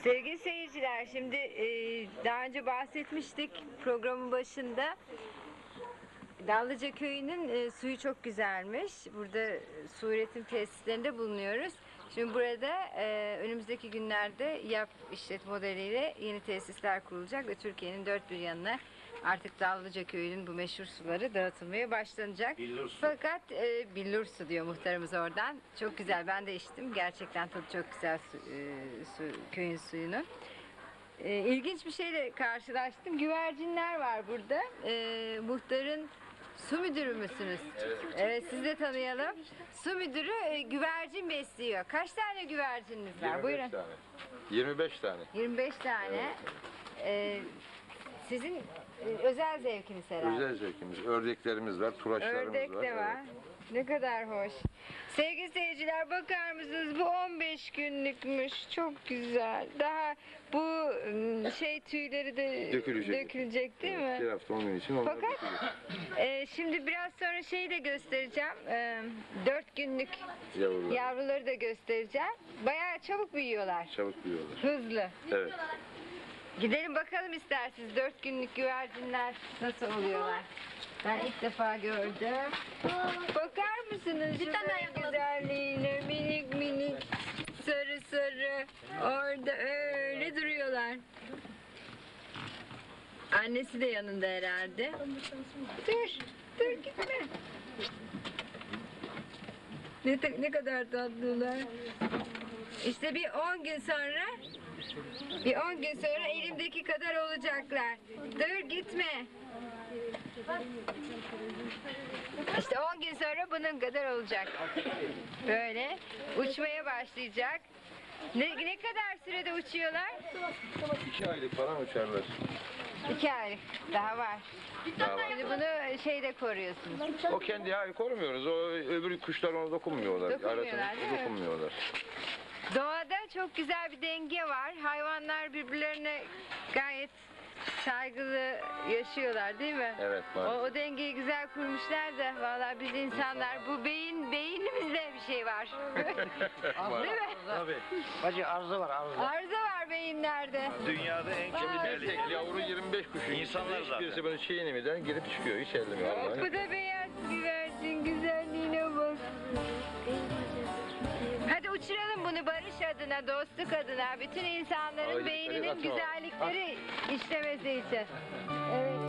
Sevgili seyirciler, şimdi daha önce bahsetmiştik programın başında. Dallıca Köyü'nün suyu çok güzelmiş. Burada su üretim tesislerinde bulunuyoruz. Şimdi burada önümüzdeki günlerde YAP işlet modeliyle yeni tesisler kurulacak ve Türkiye'nin dört bir yanına artık Dallıca Köyü'nün bu meşhur suları dağıtılmaya başlanacak. Billur su. Fakat billur su diyor muhtarımız oradan. Çok güzel, ben de içtim. Gerçekten tadı çok güzel köyün suyunun. İlginç bir şeyle karşılaştım. Güvercinler var burada. Muhtarın su müdürü müsünüz? Evet. Evet, sizi de tanıyalım. Su müdürü güvercin besliyor. Kaç tane güvercininiz var? 25 Buyurun. tane. 25 tane. 25 tane. Sizin özel zevkiniz herhalde. Özel zevkimiz. Ördeklerimiz var, turaçlarımız Ördek var. de var. Evet. Ne kadar hoş. Sevgili seyirciler, bakar mısınız? Bu 15 günlükmüş. Çok güzel. Daha bu tüyleri de dökülecek değil mi? Bir hafta 10 gün için onlar Fakat şimdi biraz sonra şeyi de göstereceğim. 4 günlük Yavrular. yavruları da göstereceğim. Bayağı çabuk büyüyorlar. Çabuk büyüyorlar. Hızlı. Evet. Gidelim bakalım isterseniz 4 günlük güvercinler nasıl oluyorlar. Ben ilk defa gördüm. Bakar mısınız şunların güzelliğine, minik minik, sarı sarı, orada öyle duruyorlar. Annesi de yanında herhalde. Dur gitme. Ne kadar tatlılar. İşte bir 10 gün sonra elimdeki kadar olacaklar. Dur gitme. İşte 10 gün sonra bunun kadar olacak. Böyle uçmaya başlayacak. Ne kadar sürede uçuyorlar? 2 aylık falan uçarlar. 2 aylık. Daha var. Daha var. Şimdi bunu şeyde koruyorsunuz. O kendi korumuyoruz. O öbür kuşlar ona dokunmuyorlar. Dokunmuyorlar, Arasını değil mi? dokunmuyorlar. Doğada çok güzel bir denge var. Hayvanlar birbirlerine gayet saygılı yaşıyorlar değil mi? Evet, maalesef. O dengeyi güzel kurmuşlar da vallahi biz insanlar bu beynimizde bir şey var. Değil mi? Tabii. Bacı arzı var arzı. Arıza var beyinlerde. Dünyada en Bir tek yavru 25 kuşu. İnsanlar zaten. Hiçbirisi böyle çiğnemeden girip çıkıyor. Hiç ellemiyor. Bu Vallahi. da beyaz güvercin, güzelliğine bak. Hadi uçuralım bunu barış adına, dostluk adına, bütün insanların Ay, beyninin hadi, güzellikleri işlemesi için. Evet.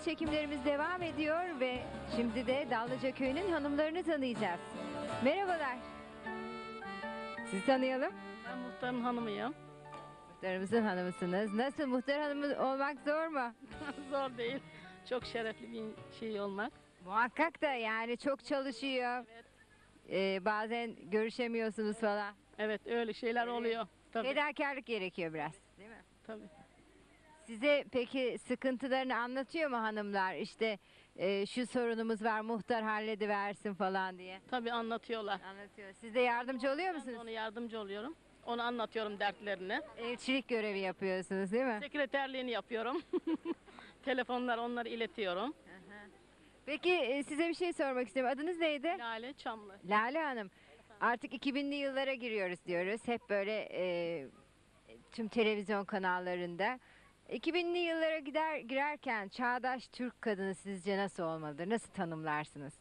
çekimlerimiz devam ediyor ve şimdi de Dallıca Köyü'nün hanımlarını tanıyacağız. Merhabalar. Sizi tanıyalım. Ben muhtarın hanımıyım. Muhtarımızın hanımısınız. Nasıl, muhtar hanımı olmak zor mu? Zor değil. Çok şerefli bir şey olmak. Muhakkak da, yani çok çalışıyor. Bazen görüşemiyorsunuz falan. Evet, öyle şeyler oluyor. Tabii. Fedakarlık gerekiyor biraz. Değil mi? Tabii. Size peki sıkıntılarını anlatıyor mu hanımlar? İşte şu sorunumuz var, muhtar hallediversin falan diye. Tabii anlatıyorlar. Anlatıyor. Siz de yardımcı oluyor Ben de musunuz? ona yardımcı oluyorum. Ona anlatıyorum dertlerini. Elçilik görevi yapıyorsunuz değil mi? Sekreterliğini yapıyorum. Telefonlar onları iletiyorum. Peki size bir şey sormak istiyorum. Adınız neydi? Lale Çamlı. Lale Hanım. Artık 2000'li yıllara giriyoruz diyoruz. Hep böyle tüm televizyon kanallarında. 2000'li yıllara girerken çağdaş Türk kadını sizce nasıl olmalıdır? Nasıl tanımlarsınız?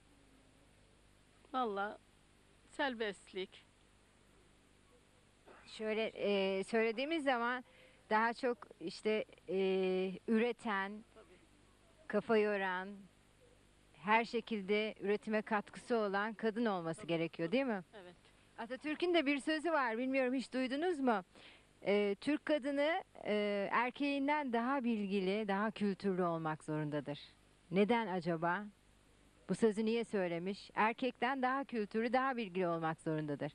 Vallahi serbestlik. Şöyle söylediğimiz zaman daha çok işte üreten, kafa yoran, her şekilde üretime katkısı olan kadın olması gerekiyor, değil mi? Evet. Atatürk'ün de bir sözü var, bilmiyorum hiç duydunuz mu? Türk kadını erkeğinden daha bilgili, daha kültürlü olmak zorundadır. Neden acaba? Bu sözü niye söylemiş? Erkekten daha kültürlü, daha bilgili olmak zorundadır.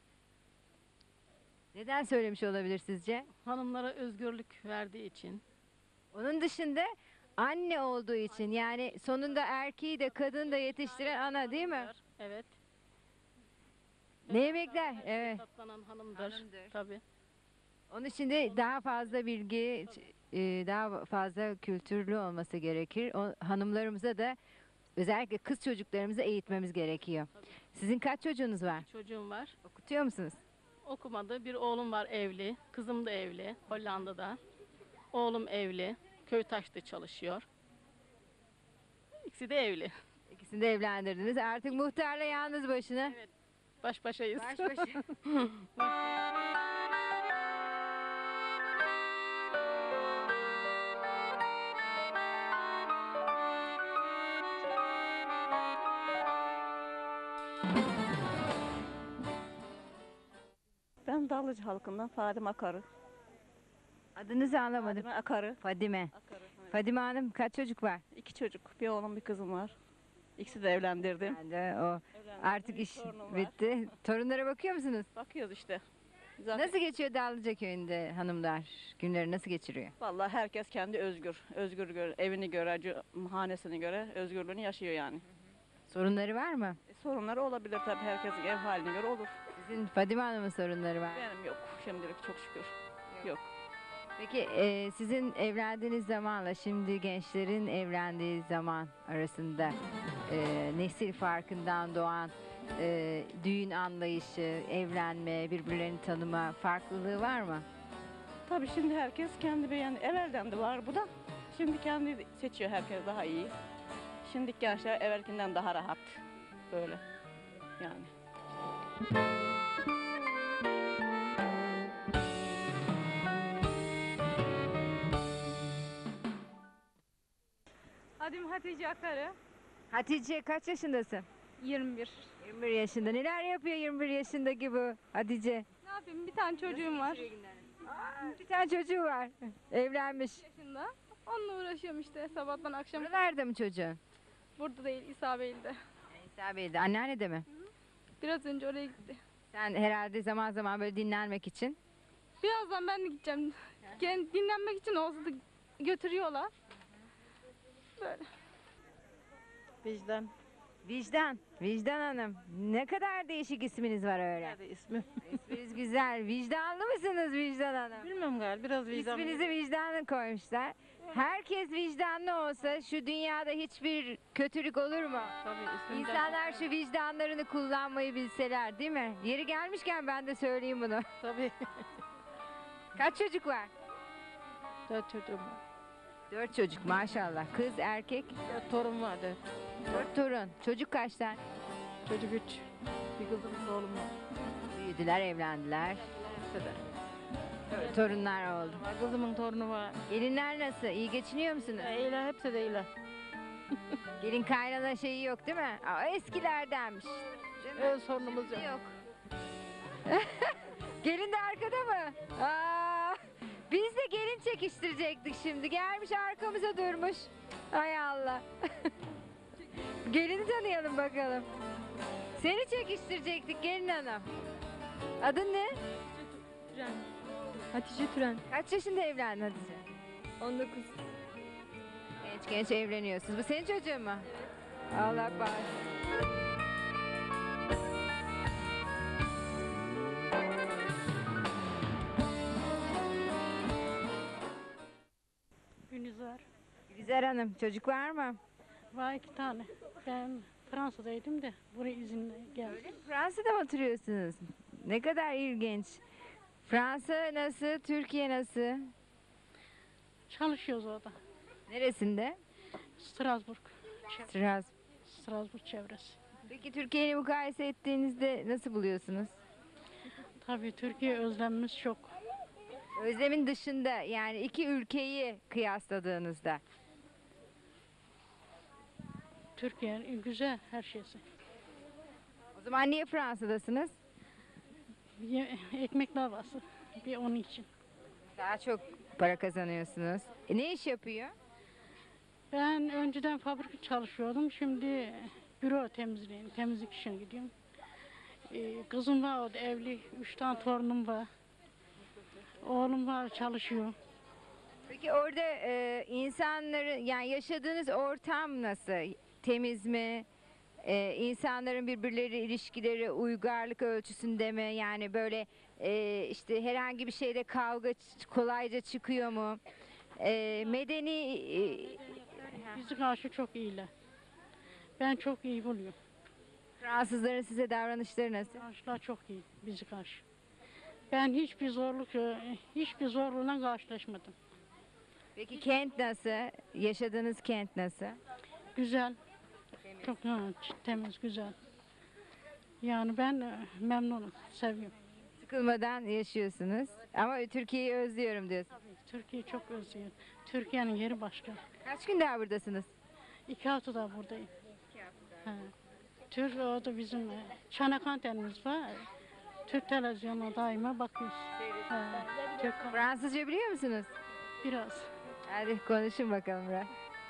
Neden söylemiş olabilir sizce? Hanımlara özgürlük verdiği için. Onun dışında anne olduğu için, yani sonunda erkeği de kadını da yetiştiren ana, değil mi? Evet. Ne yemekler? Her şeye Evet. katlanan hanımdır. Hanımdır. Tabii. Onun için de daha fazla bilgi, daha fazla kültürlü olması gerekir. O hanımlarımıza da, özellikle kız çocuklarımızı eğitmemiz gerekiyor. Sizin kaç çocuğunuz var? Çocuğum var. Okutuyor musunuz? Okumadı. Bir oğlum var evli. Kızım da evli. Hollanda'da. Oğlum evli. Köytaş'ta çalışıyor. İkisi de evli. İkisini de evlendirdiniz. Artık muhtarla yalnız başına. Evet. Baş başayız. Baş başa. Ben Dallıca halkından Fadime Akarı. Adınızı anlamadım. Fadime Akarı. Fadime. Akarı. Evet. Fadime Hanım, kaç çocuk var? 2 çocuk, bir oğlum bir kızım var. İkisi de evlendirdim. Ben de o. Artık Bir iş torunum var. bitti. Torunlara bakıyor musunuz? Bakıyoruz işte. Zaten Nasıl geçiyor Dallıca köyünde hanımlar? Günleri nasıl geçiriyor? vallahi herkes kendi özgür. Özgür evini göre, hanesini göre özgürlüğünü yaşıyor yani. Sorunları var mı? Sorunları olabilir tabii, herkesin ev haline göre olur. Sizin Fadime Hanım'ın sorunları var. Benim yok şimdilik, çok şükür. Yok. Peki sizin evlendiğiniz zamanla şimdi gençlerin evlendiği zaman arasında nesil farkından doğan düğün anlayışı, evlenme, birbirlerini tanıma farklılığı var mı? Tabii şimdi herkes kendi beğendi. Evvelden de var bu da. Şimdi kendi seçiyor herkes daha iyi. Şimdiki gençler evvelkinden daha rahat. Böyle yani. Adım Hatice Akarı, Hatice, kaç yaşındasın? 21. 21 yaşında. Neler yapıyor 21 yaşındaki bu Hatice? Ne yapayım? Bir tane çocuğum var. Bir tane çocuğu var. Evlenmiş. Yaşında. Onunla uğraşıyorum işte sabahtan akşam. Buralarda mı çocuğun? Burada değil, İsa Beyli'de. İsa Bey'de. Anneanne mi? Biraz önce oraya gitti. Sen herhalde zaman zaman böyle dinlenmek için. Birazdan ben de gideceğim. Dinlenmek için olsa da götürüyorlar. Böyle. Vicdan. Vicdan. Vicdan Hanım. Ne kadar değişik isminiz var öyle. Nerede ismi? İsminiz güzel. Vicdanlı mısınız Vicdan Hanım? Bilmiyorum galiba, biraz vicdan. İsminizi vicdanlı koymuşlar. Herkes vicdanlı olsa şu dünyada hiçbir kötülük olur mu? Tabii ismim. İnsanlar şu vicdanlarını kullanmayı bilseler, değil mi? Yeri gelmişken ben de söyleyeyim bunu. Tabii. Kaç çocuk var? 4 çocuğum var. 4 çocuk maşallah. Kız, erkek, 4 torun var, 4. 4 torun. Çocuk kaç tane? Çocuk 3. Bir kızım, bir oğlum var. Büyüdüler, evlendiler. Hepsi de. Torunlar oldu. Kızımın torunu var. Gelinler nasıl? İyi geçiniyor musunuz? İyiler, hepsi de iyiler. Gelin kaynana şeyi yok değil mi? Aa, eskilerdenmiş. Değil mi? Öyle sorunumuz yok. Yok. Gelin de arkada mı? Aa, biz de gelin çekiştirecektik şimdi. Gelmiş arkamıza durmuş. Ay Allah. Gelini tanıyalım bakalım. Seni çekiştirecektik gelin hanım. Adın ne? Hatice Türen. Kaç yaşında evlendin Hatice? 19. Genç genç evleniyorsunuz. Bu senin çocuğun mu? Allah bağışlasın. Gülizar. Güzel hanım çocuk var mı? Var 2 tane. Ben Fransa'daydım da buraya izinle geldim. Fransa'da mı oturuyorsunuz? Ne kadar ilginç. Fransa nasıl? Türkiye nasıl? Çalışıyoruz orada. Neresinde? Strasbourg. Strasbourg. Strasbourg çevresi. Peki Türkiye'yi mukayese ettiğinizde nasıl buluyorsunuz? Tabii Türkiye özlemimiz çok. Özlemin dışında yani iki ülkeyi kıyasladığınızda. Türkiye güzel her şeysi. O zaman niye Fransa'dasınız? Ekmek davası. Bir onun için. Daha çok para kazanıyorsunuz. Ne iş yapıyor? Ben önceden fabrika çalışıyordum. Şimdi büro temizlik işine gidiyorum. Kızım var orada evli. 3 tane torunum var. Oğlum var çalışıyor. Peki orada insanların yani yaşadığınız ortam nasıl? Temiz mi? İnsanların birbirleri ilişkileri uygarlık ölçüsünde mi? Yani böyle işte herhangi bir şeyde kavga kolayca çıkıyor mu? Medeni Bizi karşı çok iyiler. Ben çok iyi buluyorum. Fransızların size davranışları nasıl? Karşılar çok iyi bizi karşı. Ben hiçbir zorluğuna karşılaşmadım. Peki kent nasıl? Yaşadığınız kent nasıl? Güzel. Çok temiz, güzel. Yani ben memnunum, seviyorum. Sıkılmadan yaşıyorsunuz. Ama Türkiye'yi özlüyorum diyorsunuz. Türkiye'yi çok özlüyorum. Türkiye'nin yeri başka. Kaç gün daha buradasınız? 2 hafta da buradayım. Türk orada bizim çanak antenimiz var. Türk televizyonuna daima bakıyoruz. Türk Fransızca biliyor musunuz? biraz. Hadi konuşun bakalım biraz.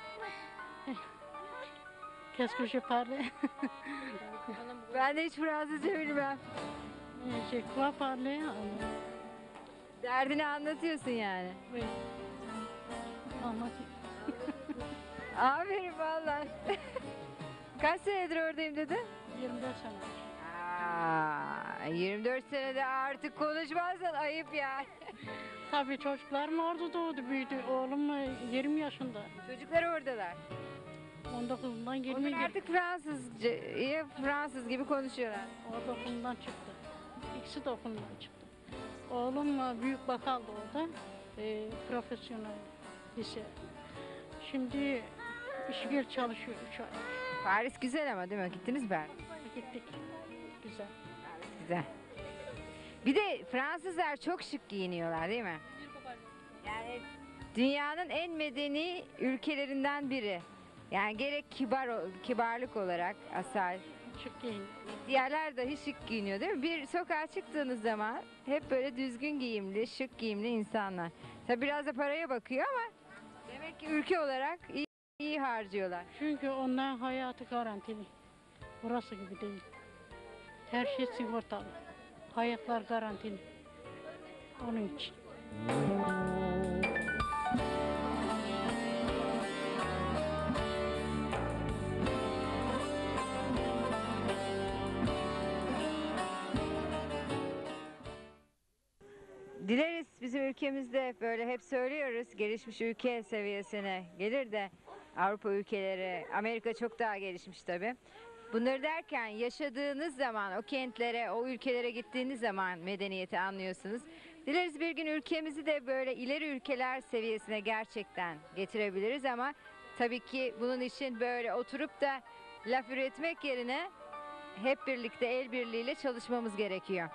Qu'est-ce que je parle? Ben de hiç Fransızca bilmem. Je crois parler. Derdini anlatıyorsun yani. Oui. Anlatayım. Aferin valla. Kaç senedir oradayım dedin? 24 sene. Aa, 24 senede artık konuşmazsan ayıp ya. Tabii çocuklarım orada doğdu, büyüdü. Oğlum 20 yaşında. Çocuklar oradalar. 19'undan Onlar 20 artık Fransız gibi konuşuyorlar. orada okulundan çıktı. İkisi de okulundan çıktı. Oğlum büyük bakaldı orada. Profesyonel lise. Şimdi işgir çalışıyor 3 ay. Paris güzel ama değil mi? Gittiniz mi? Gittik. Güzel. Güzel. Bir de Fransızlar çok şık giyiniyorlar değil mi? Yani dünyanın en medeni ülkelerinden biri. Yani gerek kibarlık olarak asal. Çık giyin. Diğerler dahi şık giyiniyor değil mi? Bir sokağa çıktığınız zaman hep böyle düzgün giyimli, şık giyimli insanlar. Tabi biraz da paraya bakıyor ama demek ki ülke olarak iyi harcıyorlar. Çünkü onların hayatı garantili. Burası gibi değil. Her şey sigortalı. Hayatlar garantili. Onun için. Dileriz bizim ülkemizde böyle hep söylüyoruz gelişmiş ülke seviyesine gelir de Avrupa ülkeleri, Amerika çok daha gelişmiş tabii. Bunları derken yaşadığınız zaman o kentlere, o ülkelere gittiğiniz zaman medeniyeti anlıyorsunuz. Dileriz bir gün ülkemizi de böyle ileri ülkeler seviyesine gerçekten getirebiliriz ama tabii ki bunun için böyle oturup da laf üretmek yerine hep birlikte el birliğiyle çalışmamız gerekiyor.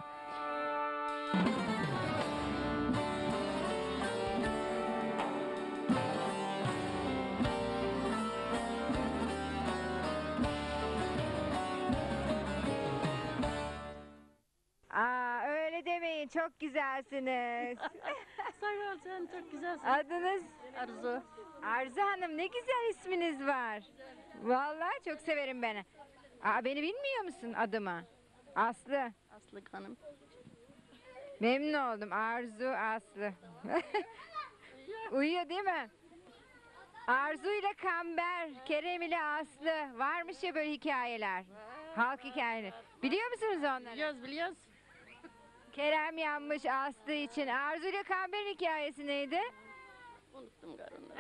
çok güzelsiniz. Sağ ol, sen çok güzelsin. Adınız? Arzu. Arzu Hanım, ne güzel isminiz var. Vallahi çok severim beni. Beni bilmiyor musun adımı? Aslı. Aslı Hanım. Memnun oldum. Arzu Aslı. Uyuyor değil mi? Arzu ile Kamber, Kerem ile Aslı. Varmış ya böyle hikayeler. Halk hikayeleri. Biliyor musunuz onları? Biliyoruz. Kerem yanmış Aslı için. Arzu ile Kamber'in hikayesi neydi? Unuttum galiba.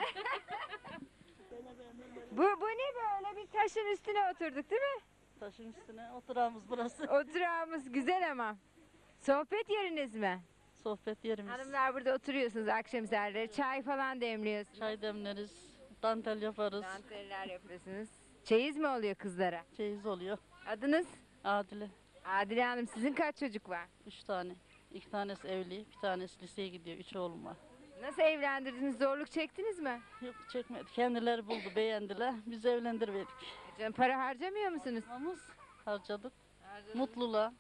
Bu ne böyle? Bir taşın üstüne oturduk değil mi? Taşın üstüne oturağımız burası. Oturağımız güzel ama. Sohbet yeriniz mi? Sohbet yerimiz. Hanımlar burada oturuyorsunuz akşam üzerleri. Çay falan demliyorsunuz. Çay demleriz. Dantel yaparız. Danteller yapıyorsunuz. Çeyiz mi oluyor kızlara? Çeyiz oluyor. Adınız? Adile. Adile Hanım, sizin kaç çocuk var? 3 tane. 2 tanesi evli, bir tanesi liseye gidiyor. 3 oğlum var. Nasıl evlendirdiniz? Zorluk çektiniz mi? Yok çekmedi. Kendileri buldu, beğendiler. Biz evlendirmedik. Canım, para harcamıyor musunuz? Namız harcadık. Mutluluğa.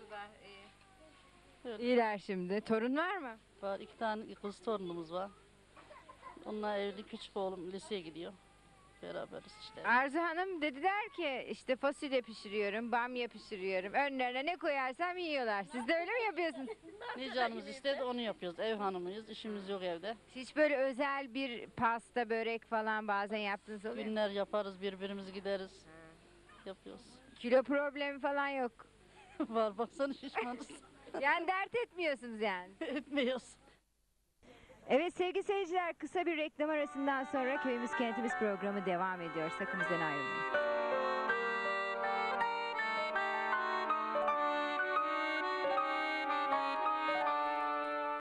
İyiler şimdi. Torun var mı? Var 2 tane kız torunumuz var. Onlar evli, küçük oğlum liseye gidiyor. Beraberiz işte. Arzu Hanım dediler ki işte fasulye pişiriyorum, bamya pişiriyorum. Önlerine ne koyarsam yiyorlar. Siz de öyle mi yapıyorsunuz? Ne canımız istedi onu yapıyoruz. Ev hanımıyız, işimiz yok evde. Hiç böyle özel bir pasta, börek falan bazen yaptığınız oluyor mu? Günler yaparız, birbirimizi gideriz. Yapıyoruz. Kilo problemi falan yok. Var baksana şişmanız. Yani dert etmiyorsunuz yani. Etmiyoruz. Evet sevgili seyirciler, kısa bir reklam arasından sonra Köyümüz Kentimiz programı devam ediyor. Sakın bizden ayrılmayın.